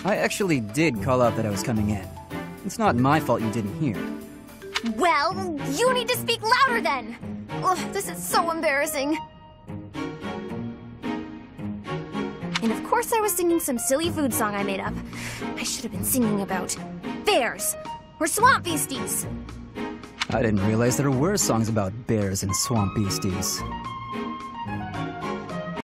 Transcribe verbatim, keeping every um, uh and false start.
I actually did call out that I was coming in. It's not my fault you didn't hear. Well, you need to speak louder then! Ugh, this is so embarrassing. And of course I was singing some silly food song I made up. I should have been singing about bears or swamp beasties. I didn't realize there were songs about bears and swamp beasties.